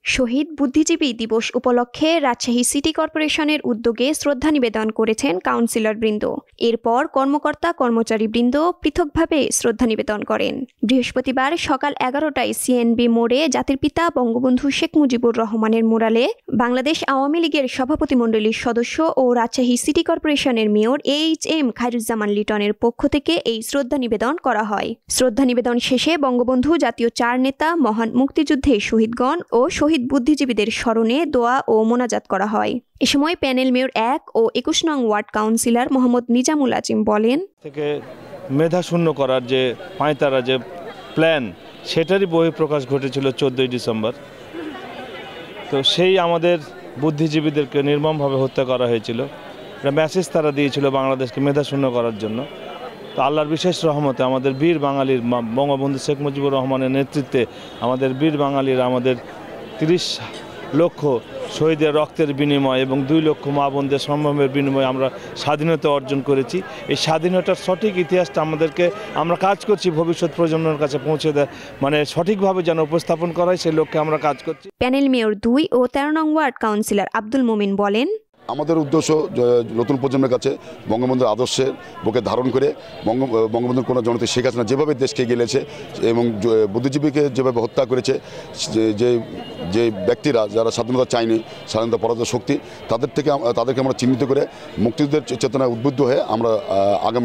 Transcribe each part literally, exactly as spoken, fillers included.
শহীদ বুদ্ধিজীবী দিবস উপলক্ষে রাজশাহী সিটি কর্পোরেশনের উদ্যোগে শ্রদ্ধা নিবেদন করেছেন কাউন্সিলরবৃন্দ। এরপর কর্মকর্তা কর্মচারীবৃন্দ পৃথকভাবে শ্রদ্ধা নিবেদন করেন। বৃহস্পতিবার সকাল এগারোটায় সিএনবি মোড়ে জাতির পিতা বঙ্গবন্ধু শেখ মুজিবুর রহমানের মুরালে বাংলাদেশ আওয়ামী লীগের সভাপতিমণ্ডলীর সদস্য ও রাজশাহী সিটি কর্পোরেশনের মেয়র এইচ এম খায়রুজ্জামান লিটনের পক্ষ থেকে এই শ্রদ্ধা নিবেদন করা হয়। শ্রদ্ধা নিবেদন শেষে বঙ্গবন্ধু জাতীয় চার নেতা, মহান মুক্তিযুদ্ধে শহীদগণ ও শহীদ বুদ্ধিজীবীদের স্মরণে দোয়া ও মোনাজাত করা হয়। এ সময় প্যানেল মেয়র এক ও একুশ নং ওয়ার্ড কাউন্সিলর মোহাম্মদ নিজামুল আজিম বলেন, থেকে মেধা শূন্য করার যে পাঁয়তারা যে প্ল্যান, সেটারই বহিঃপ্রকাশ ঘটেছিল চোদ্দই ডিসেম্বর। তো সেই আমাদের বুদ্ধিজীবীদেরকে নির্মমভাবে হত্যা করা হয়েছিল। একটা মেসেজ তারা দিয়েছিল বাংলাদেশকে মেধা শূন্য করার জন্য। তো আল্লাহর বিশেষ রহমতে আমাদের বীর বাঙালির বঙ্গবন্ধু শেখ মুজিবুর রহমানের নেতৃত্বে আমাদের বীর বাঙালির আমাদের তিরিশ লক্ষ শহীদের রক্তের বিনিময় এবং দুই লক্ষ মা বোনদের সম্ভ্রমের বিনিময়ে আমরা স্বাধীনতা অর্জন করেছি। এই স্বাধীনতার সঠিক ইতিহাসটা আমাদেরকে আমরা কাজ করছি ভবিষ্যৎ প্রজন্মের কাছে পৌঁছে দেয়, মানে সঠিকভাবে যেন উপস্থাপন করা হয়, সেই লক্ষ্যে আমরা কাজ করছি। প্যানেল মেয়র দুই ও তেরো নং ওয়ার্ড কাউন্সিলর আব্দুল মোমিন বলেন, আমাদের উদ্দেশ্য নতুন প্রজন্মের কাছে বঙ্গবন্ধুর আদর্শের বুকে ধারণ করে বঙ্গ বঙ্গবন্ধুর কোনো জনতা শেখ হাসিনা যেভাবে দেশকে গেলেছে এবং বুদ্ধিজীবীকে যেভাবে হত্যা করেছে, যে যে ব্যক্তিরা যারা স্বাধীনতা চায়নি, স্বাধীনতা পরাজিত শক্তি, তাদের থেকে তাদেরকে আমরা চিহ্নিত করে মুক্তিযুদ্ধের চেতনায় উদ্বুদ্ধ হয়ে আমরা আগামী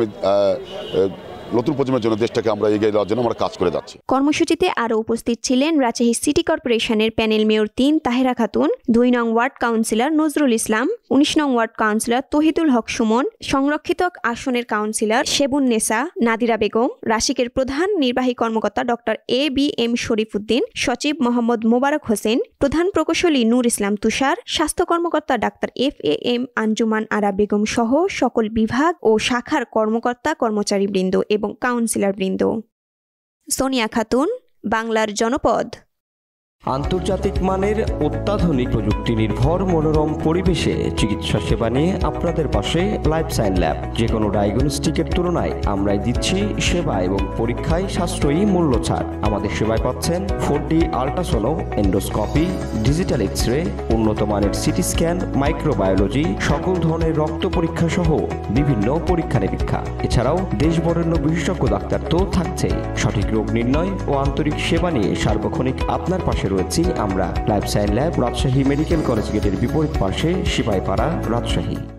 নতুন প্রজন্মের জন্য দেশটাকে আমরা এগিয়ে দেওয়ার জন্য আমরা কাজ করে যাচ্ছি। কর্মসূচিতে আরও উপস্থিত ছিলেন রাজশাহী সিটি কর্পোরেশনের প্যানেল মেয়র তিন তাহেরা খাতুন, দুই নং ওয়ার্ড কাউন্সিলর নজরুল ইসলাম, উনিশ নং ওয়ার্ড কাউন্সিলর তহিদুল হক সুমন, সংরক্ষিত আসনের কাউন্সিলর শেবুন নেসা, নাদিরা বেগম, রাশিকের প্রধান নির্বাহী কর্মকর্তা doctor A B M Sharif Uddin, সচিব মোহাম্মদ মোবারক হোসেন, প্রধান প্রকৌশলী নূর ইসলাম তুষার, স্বাস্থ্য কর্মকর্তা doctor F A M Anjuman Ara Begum সহ সকল বিভাগ ও শাখার কর্মকর্তা কর্মচারীবৃন্দ এবং কাউন্সিলরবৃন্দ। সোনিয়া খাতুন, বাংলার জনপদ। আন্তর্জাতিক মানের অত্যাধুনিক প্রযুক্তি নির্ভর মনোরম পরিবেশে চিকিৎসা সেবা নিয়ে আপনাদের পাশে লাইফ সাইন ল্যাব। যে কোনো ডায়াগনস্টিকের তুলনায় আমরাই দিচ্ছি সেবা এবং পরীক্ষায় সাশ্রয়ী মূল্য ছাড়। আমাদের সেবায় পাচ্ছেন four D ultrasono, endoscopy, digital X ray, উন্নত মানের সিটি স্ক্যান, মাইক্রোবায়োলজি, সকল ধরনের রক্ত পরীক্ষা সহ বিভিন্ন পরীক্ষা নিরীক্ষা। এছাড়াও দেশবরেণ্য বিশেষজ্ঞ ডাক্তার তো থাকছেই। সঠিক রোগ নির্ণয় ও আন্তরিক সেবা নিয়ে সার্বক্ষণিক আপনার পাশে রয়েছি আমরা। Life sign lab, Rajshahi medical college গেটের বিপরীত পাশে, সিপাহীপাড়া, রাজশাহী।